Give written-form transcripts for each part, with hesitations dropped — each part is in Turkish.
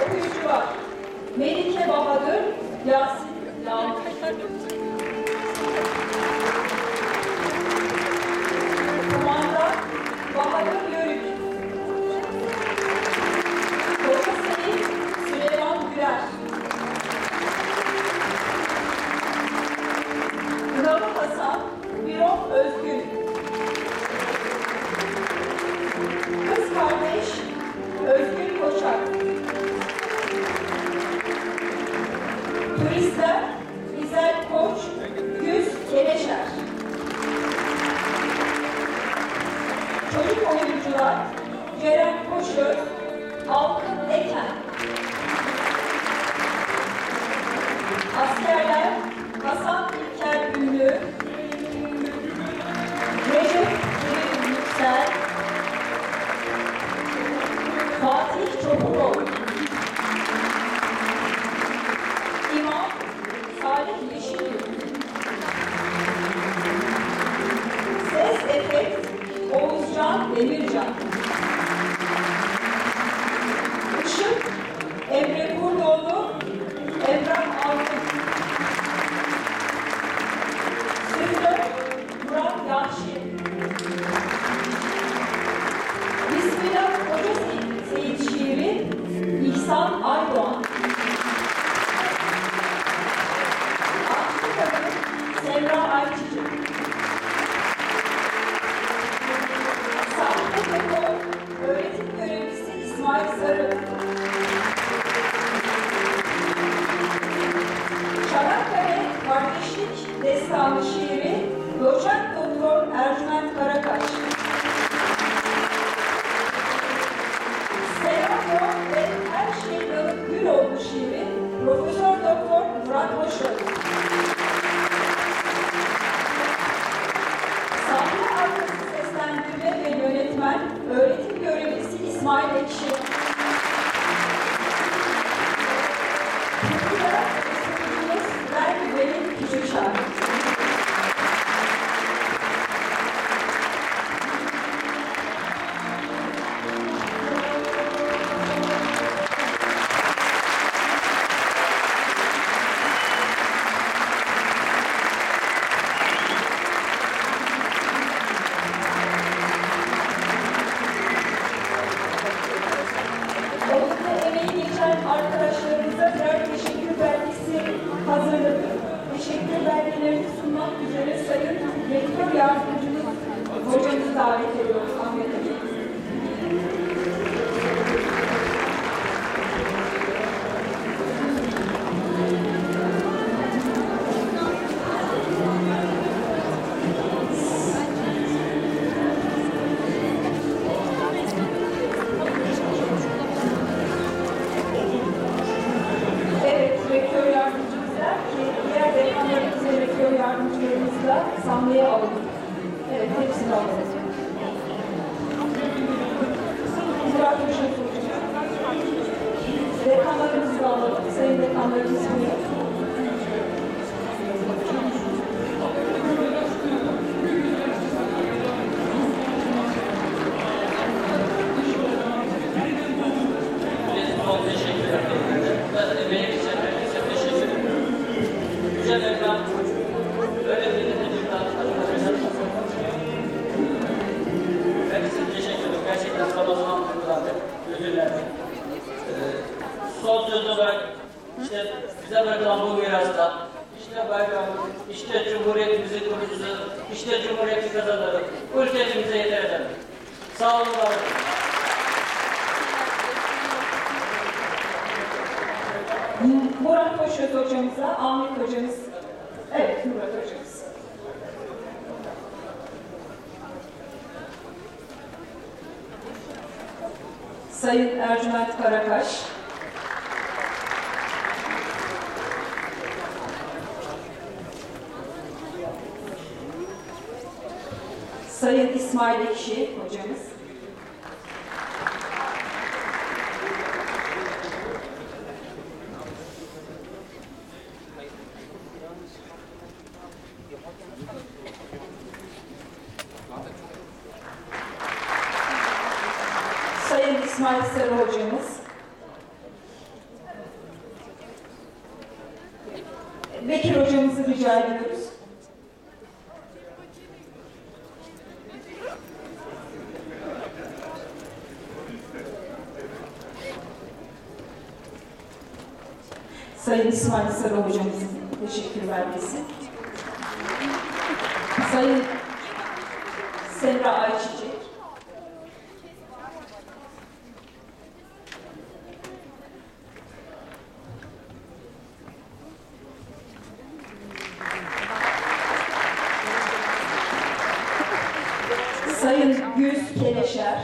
okuyucular Melike Bahadır, Yasin Yağmur. Kumandan Bahadır Yörük. Koca Seyit Süleyman Güler. Kınalı Hasan Birol Özgün. Kız kardeş Özgün Koçak. Turistler İzel Koç, Güz Keleşer. Çocuk oyuncular Ceren Koçöz, Alkın Eken. Askerler Hasan İlker Ünlü, Recep Cemil Yüksel, Fatih Çopuroğlu. İmam Salih Yeşilgül. Ses efekt Oğuzcan Demircan. Işık Emre Kurdoğlu, Emrah Altın. Süfle Murat Yanşin. Bismillah Koca Seyit şiiri İhsan Aydoğan. Aşkı Kadın Semra Ayçiçek. Sahne Tekol öğretim görevlisi İsmail Sarı. Çanakkale Kardeşlik Destanı şiiri Doçent Doktor Ercüment Karakaş. Senaryo ve Her Şey Yanıp Gül oldu şiiri Profesör Doktor Murat Boşoğlu. Sahne arkası seslendirme ve yönetmen öğretim görevlisi İsmail Ekşi. Burada esnafımız Vergüven'in küçük şarkı. Arkadaşlarımıza birer teşekkür belgesi hazırladık. Teşekkür belgelerini sunmak üzere Sayın Rektör Yardımcımız hocamızı davet ediyoruz Ahmet Hocam. Yardımcılarımızı da sahneye alalım. Evet, hepsini alalım. Murat Hoca'ya soracağım. Dekanlarımızı da alalım. Sayın dekanlarımız buyurun. Çok teşekkür ederim. Benim için herkese teşekkür ederim. Güzel evlat. Ben size teşekkür ederim. Gerçekten sabahından zaten özür dilerim. Son söz olarak işte bize bırakılan bu mirasta, işte bayrağımız, işte Cumhuriyetimizin kurucusu, işte Cumhuriyeti kazanları, ülkemize yeter eder. Sağ olun, var olun. Murat Koçöz hocamıza, Ahmet hocamız, evet Murat hocamız. Sayın Ercüment Karakaş. Sayın İsmail Ekşi hocamız. Sayın İsmail Sarı hocamız. rica ediyoruz. Sayın İsmail Sarı hocamızın teşekkür vermesi. Sayın Semra Ayçiçek. Sayın Güz Keleşer.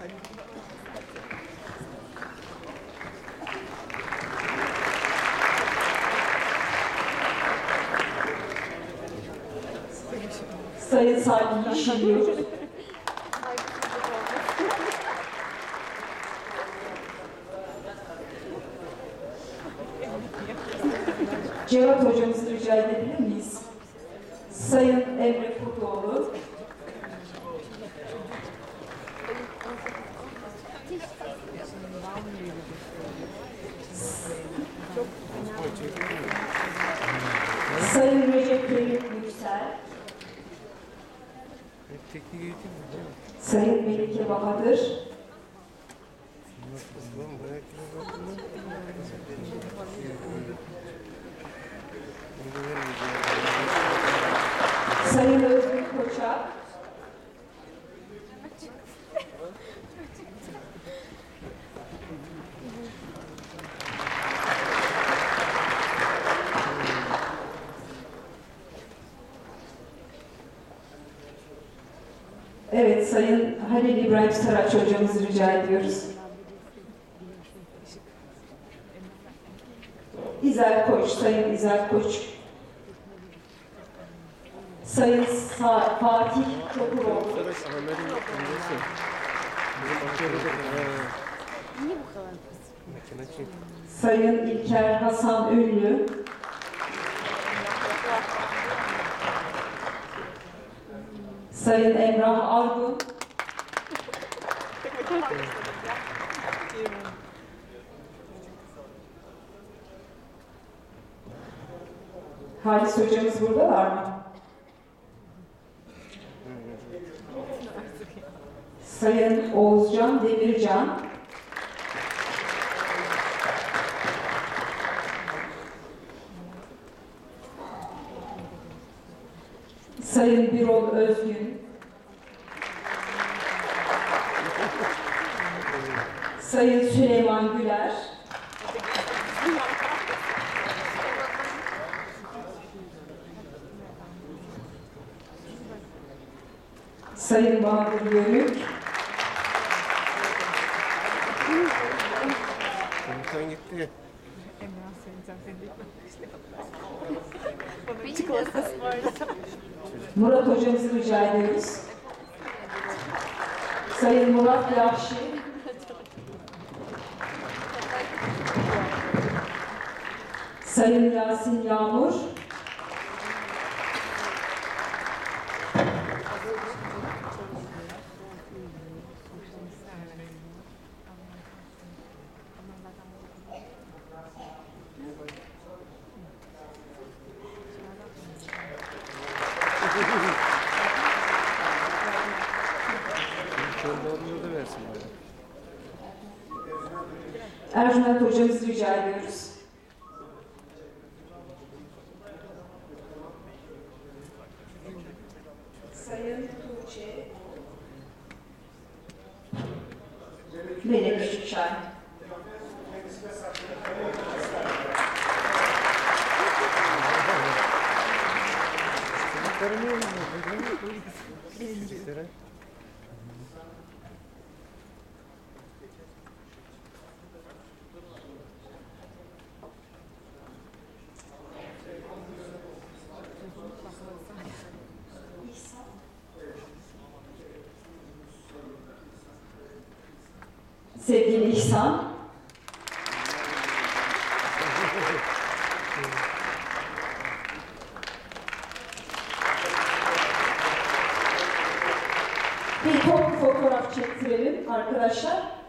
Sayın Salih Yeşilyurt. Cevat hocamızı rica edebilir miyiz? Sayın Emre Kurtoğlu. Sayın Recep Tayyip Yüksel. Sayın Melike Bahadır. Sayın Özgür Koçak. Evet, Sayın Halil İbrahim Saraç hocamızı rica ediyoruz. İzel Koç, Sayın İzel Koç. Sayın Fatih Çokuroğlu. Sayın İlker Hasan Ünlü. Sayın Emrah Argun. Halis hocamız buradalar mı? Sayın Oğuzcan Demircan. Sayın Birol Özgün. Sayın Süleyman Güler. Sayın Bahadır Yörük. Komutan gitti. Murat hocamızı rica ediyoruz. Sayın Murat Yahşi. Sayın Yasin Yağmur. Ercüment hocamızı rica ediyoruz. Sayın Tuğçe Melek Küçükşahin. Sevgili İhsan. Bir top fotoğraf çektirelim arkadaşlar.